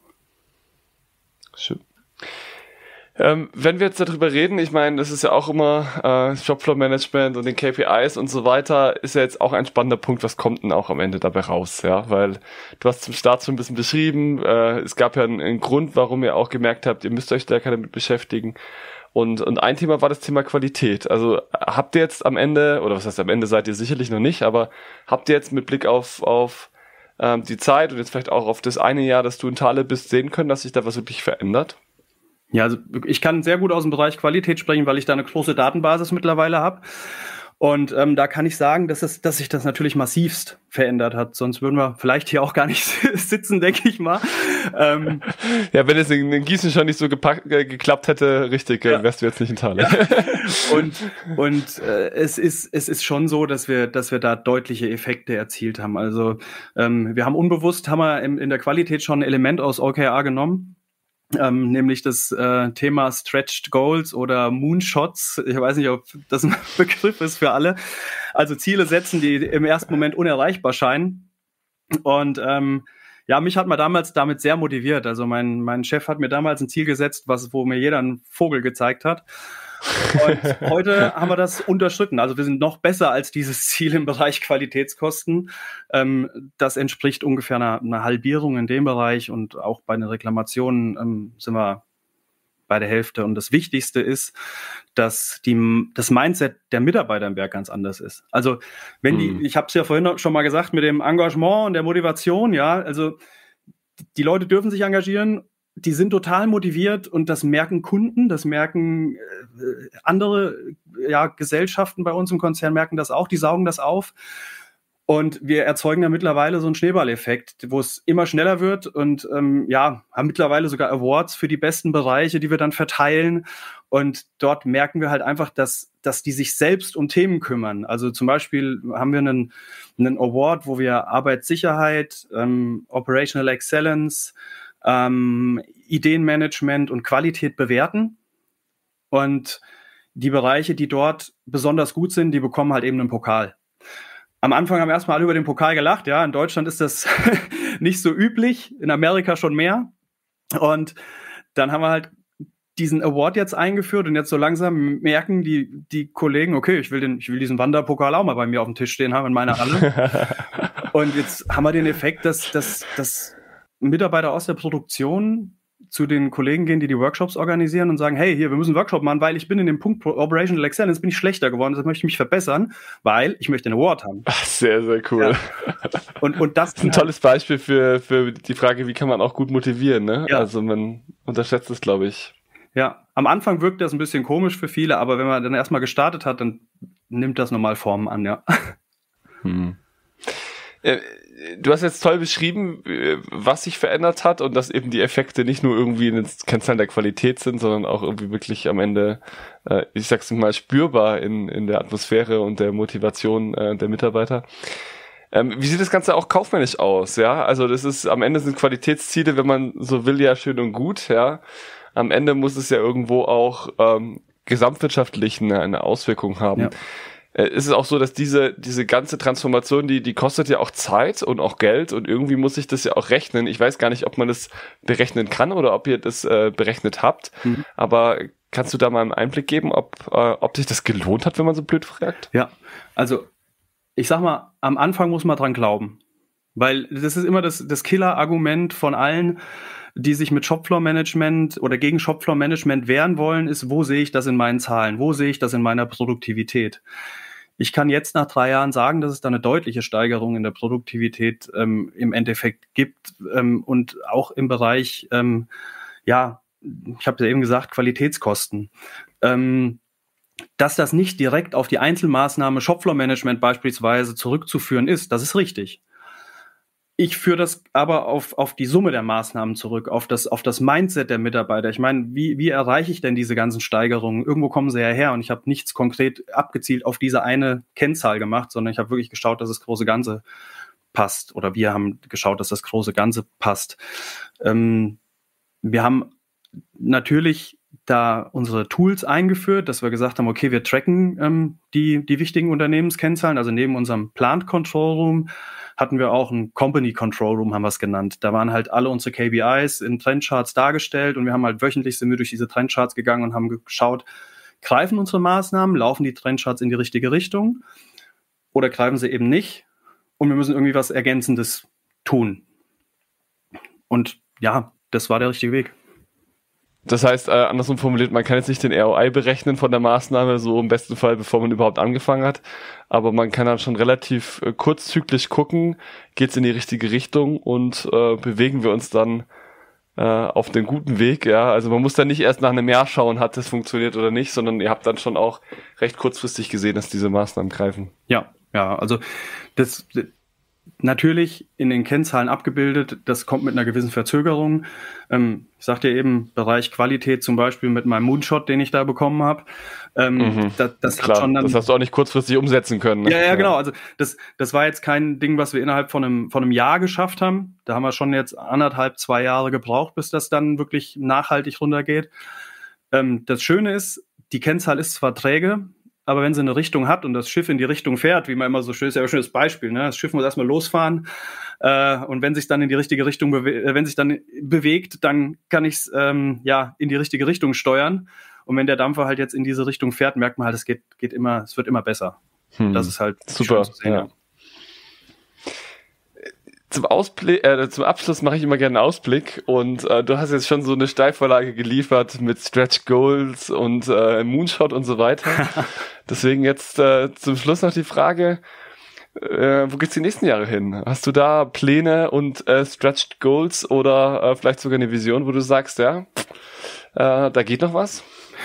Schön. Ähm, wenn wir jetzt darüber reden, ich meine, das ist ja auch immer äh, Shopfloor-Management und den K P Is und so weiter, ist ja jetzt auch ein spannender Punkt, was kommt denn auch am Ende dabei raus, ja, weil du hast zum Start so ein bisschen beschrieben, äh, es gab ja einen, einen Grund, warum ihr auch gemerkt habt, ihr müsst euch stärker damit beschäftigen und und ein Thema war das Thema Qualität, also habt ihr jetzt am Ende, oder was heißt am Ende, seid ihr sicherlich noch nicht, aber habt ihr jetzt mit Blick auf auf ähm, die Zeit und jetzt vielleicht auch auf das eine Jahr, dass du in Thale bist, sehen können, dass sich da was wirklich verändert? Ja, also ich kann sehr gut aus dem Bereich Qualität sprechen, weil ich da eine große Datenbasis mittlerweile habe. Und ähm, da kann ich sagen, dass, es, dass sich das natürlich massivst verändert hat. Sonst würden wir vielleicht hier auch gar nicht sitzen, denke ich mal. Ähm, ja, wenn es in Gießen schon nicht so gepackt, äh, geklappt hätte, richtig, ja. wärst du jetzt nicht in Thale. Ja. Und, und äh, es ist es ist schon so, dass wir dass wir da deutliche Effekte erzielt haben. Also ähm, wir haben unbewusst, haben wir in, in der Qualität schon ein Element aus O K R genommen. Ähm, nämlich das äh, Thema Stretched Goals oder Moonshots. Ich weiß nicht, ob das ein Begriff ist für alle. Also Ziele setzen, die im ersten Moment unerreichbar scheinen. Und ähm, ja, mich hat man damals damit sehr motiviert. Also mein mein Chef hat mir damals ein Ziel gesetzt, was wo mir jeder einen Vogel gezeigt hat. Und heute haben wir das unterschritten. Also wir sind noch besser als dieses Ziel im Bereich Qualitätskosten. Ähm, das entspricht ungefähr einer, einer Halbierung in dem Bereich und auch bei den Reklamationen ähm, sind wir bei der Hälfte. Und das Wichtigste ist, dass die, das Mindset der Mitarbeiter im Werk ganz anders ist. Also wenn die, mhm. ich habe es ja vorhin schon mal gesagt, mit dem Engagement und der Motivation, ja, also die Leute dürfen sich engagieren. Die sind total motiviert und das merken Kunden, das merken äh, andere ja, Gesellschaften bei uns im Konzern, merken das auch, die saugen das auf. Und wir erzeugen da mittlerweile so einen Schneeballeffekt, wo es immer schneller wird und ähm, ja, haben mittlerweile sogar Awards für die besten Bereiche, die wir dann verteilen. Und dort merken wir halt einfach, dass, dass die sich selbst um Themen kümmern. Also zum Beispiel haben wir einen, einen Award, wo wir Arbeitssicherheit, ähm, Operational Excellence, ähm, Ideenmanagement und Qualität bewerten. Und die Bereiche, die dort besonders gut sind, die bekommen halt eben einen Pokal. Am Anfang haben erstmal alle über den Pokal gelacht. Ja, in Deutschland ist das nicht so üblich, in Amerika schon mehr. Und dann haben wir halt diesen Award jetzt eingeführt und jetzt so langsam merken die, die Kollegen, okay, ich will den, ich will diesen Wanderpokal auch mal bei mir auf dem Tisch stehen haben in meiner Halle. Und jetzt haben wir den Effekt, dass, dass, dass Mitarbeiter aus der Produktion zu den Kollegen gehen, die die Workshops organisieren und sagen, hey, hier, wir müssen einen Workshop machen, weil ich bin in dem Punkt Operational Excellence, bin ich schlechter geworden, deshalb möchte ich mich verbessern, weil ich möchte einen Award haben. Sehr, sehr cool. Ja. Und, und das, das ist ein tolles Beispiel für, für die Frage, wie kann man auch gut motivieren, ne? Ja. Also man unterschätzt es, glaube ich. Ja, am Anfang wirkt das ein bisschen komisch für viele, aber wenn man dann erstmal gestartet hat, dann nimmt das normal Formen an, ja. Hm. Du hast jetzt toll beschrieben, was sich verändert hat und dass eben die Effekte nicht nur irgendwie in den Kennzahlen der Qualität sind, sondern auch irgendwie wirklich am Ende, ich sag's mal, spürbar in, in der Atmosphäre und der Motivation der Mitarbeiter. Wie sieht das Ganze auch kaufmännisch aus? Ja, also das ist, am Ende sind Qualitätsziele, wenn man so will, ja schön und gut, ja. Am Ende muss es ja irgendwo auch ähm, gesamtwirtschaftlich eine, eine Auswirkung haben. Ja. Äh, ist es auch so, dass diese diese ganze Transformation, die die kostet ja auch Zeit und auch Geld und irgendwie muss ich das ja auch rechnen. Ich weiß gar nicht, ob man das berechnen kann oder ob ihr das äh, berechnet habt, mhm. aber kannst du da mal einen Einblick geben, ob äh, ob sich das gelohnt hat, wenn man so blöd fragt? Ja, also ich sag mal, am Anfang muss man dran glauben, weil das ist immer das das Killer-Argument von allen, die sich mit Shopfloor-Management oder gegen Shopfloor-Management wehren wollen, ist, wo sehe ich das in meinen Zahlen? Wo sehe ich das in meiner Produktivität? Ich kann jetzt nach drei Jahren sagen, dass es da eine deutliche Steigerung in der Produktivität ähm, im Endeffekt gibt ähm, und auch im Bereich, ähm, ja, ich habe ja eben gesagt, Qualitätskosten. Ähm, dass das nicht direkt auf die Einzelmaßnahme Shopfloor-Management beispielsweise zurückzuführen ist, das ist richtig. Ich führe das aber auf, auf die Summe der Maßnahmen zurück, auf das, auf das Mindset der Mitarbeiter. Ich meine, wie, wie erreiche ich denn diese ganzen Steigerungen? Irgendwo kommen sie ja her und ich habe nichts konkret abgezielt auf diese eine Kennzahl gemacht, sondern ich habe wirklich geschaut, dass das große Ganze passt. Oder wir haben geschaut, dass das große Ganze passt. Ähm, wir haben natürlich da unsere Tools eingeführt, dass wir gesagt haben, okay, wir tracken ähm, die, die wichtigen Unternehmenskennzahlen. Also neben unserem Plant Control Room hatten wir auch ein Company Control Room, haben wir es genannt. Da waren halt alle unsere K P Is in Trendcharts dargestellt und wir haben halt wöchentlich sind wir durch diese Trendcharts gegangen und haben geschaut, greifen unsere Maßnahmen, laufen die Trendcharts in die richtige Richtung oder greifen sie eben nicht und wir müssen irgendwie was Ergänzendes tun. Und ja, das war der richtige Weg. Das heißt, äh, andersrum formuliert, man kann jetzt nicht den R O I berechnen von der Maßnahme, so im besten Fall, bevor man überhaupt angefangen hat, aber man kann dann schon relativ äh, kurzzyklisch gucken, geht's in die richtige Richtung und äh, bewegen wir uns dann äh, auf den guten Weg, ja, also man muss dann nicht erst nach einem Jahr schauen, hat das funktioniert oder nicht, sondern ihr habt dann schon auch recht kurzfristig gesehen, dass diese Maßnahmen greifen. Ja, ja, also das natürlich in den Kennzahlen abgebildet, das kommt mit einer gewissen Verzögerung. Ähm, ich sagte ja eben, Bereich Qualität zum Beispiel mit meinem Moonshot, den ich da bekommen habe. Ähm, mhm. das, das Klar, hat schon dann, das hast du auch nicht kurzfristig umsetzen können. Ne? Ja, ja, genau. Also das, das war jetzt kein Ding, was wir innerhalb von einem, von einem Jahr geschafft haben. Da haben wir schon jetzt anderthalb, zwei Jahre gebraucht, bis das dann wirklich nachhaltig runtergeht. Ähm, das Schöne ist, die Kennzahl ist zwar träge, aber wenn sie eine Richtung hat und das Schiff in die Richtung fährt, wie man immer so schön ist, ja ein schönes Beispiel, ne? Das Schiff muss erstmal losfahren äh, und wenn sich dann in die richtige Richtung bewe- wenn sich dann bewegt, dann kann ich es ähm, ja in die richtige Richtung steuern. Und wenn der Dampfer halt jetzt in diese Richtung fährt, merkt man halt, es geht, geht immer, es wird immer besser. Hm. Das ist halt super schön zu sehen, ja. Ja. Zum, Ausblick, äh, zum Abschluss mache ich immer gerne einen Ausblick und äh, du hast jetzt schon so eine Steilvorlage geliefert mit Stretch Goals und äh, Moonshot und so weiter. Deswegen jetzt äh, zum Schluss noch die Frage, äh, wo geht's die nächsten Jahre hin? Hast du da Pläne und äh, Stretched Goals oder äh, vielleicht sogar eine Vision, wo du sagst, ja, äh, da geht noch was?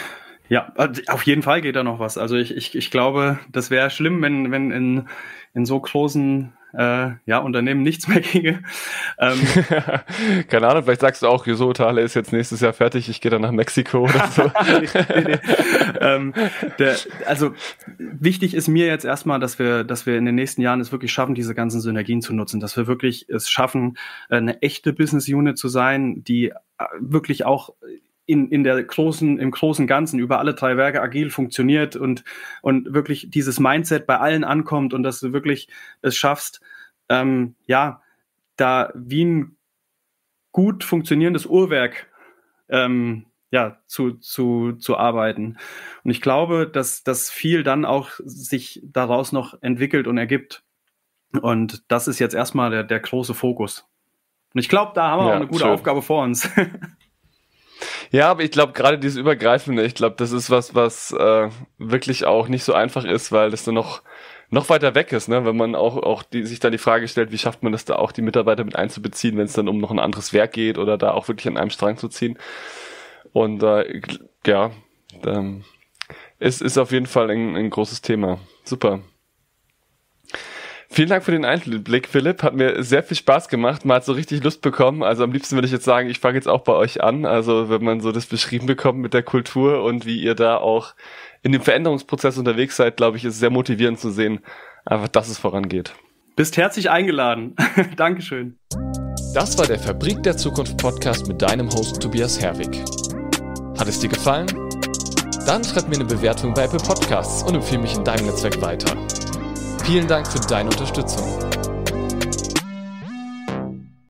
Ja, auf jeden Fall geht da noch was. Also ich, ich, ich glaube, das wäre schlimm, wenn, wenn in, in so großen äh, ja, Unternehmen nichts mehr ginge. Ähm, Keine Ahnung, vielleicht sagst du auch, so, Thale ist jetzt nächstes Jahr fertig, ich gehe dann nach Mexiko oder so. nee, nee, nee. ähm, der, also wichtig ist mir jetzt erstmal, dass wir, dass wir in den nächsten Jahren es wirklich schaffen, diese ganzen Synergien zu nutzen, dass wir wirklich es schaffen, eine echte Business Unit zu sein, die wirklich auch in, in der großen, im großen Ganzen über alle drei Werke agil funktioniert und, und wirklich dieses Mindset bei allen ankommt und dass du wirklich es schaffst, ähm, ja, da wie ein gut funktionierendes Uhrwerk, ähm, ja, zu, zu, zu arbeiten. Und ich glaube, dass, dass viel dann auch sich daraus noch entwickelt und ergibt. Und das ist jetzt erstmal der, der große Fokus. Und ich glaube, da haben wir ja, auch eine gute schön. Aufgabe vor uns. Ja, aber ich glaube, gerade dieses Übergreifende, ich glaube, das ist was, was äh, wirklich auch nicht so einfach ist, weil das dann noch noch weiter weg ist, ne? Wenn man auch auch die, sich dann die Frage stellt, wie schafft man das da auch, die Mitarbeiter mit einzubeziehen, wenn es dann um noch ein anderes Werk geht oder da auch wirklich an einem Strang zu ziehen. Und äh, ja, ähm, es ist auf jeden Fall ein, ein großes Thema. Super. Vielen Dank für den Einblick, Philipp. Hat mir sehr viel Spaß gemacht. Man hat so richtig Lust bekommen. Also am liebsten würde ich jetzt sagen, ich fange jetzt auch bei euch an. Also wenn man so das beschrieben bekommt mit der Kultur und wie ihr da auch in dem Veränderungsprozess unterwegs seid, glaube ich, ist es sehr motivierend zu sehen, einfach, dass es vorangeht. Bist herzlich eingeladen. Dankeschön. Das war der Fabrik der Zukunft Podcast mit deinem Host Tobias Herwig. Hat es dir gefallen? Dann schreib mir eine Bewertung bei Apple Podcasts und empfehle mich in deinem Netzwerk weiter. Vielen Dank für deine Unterstützung.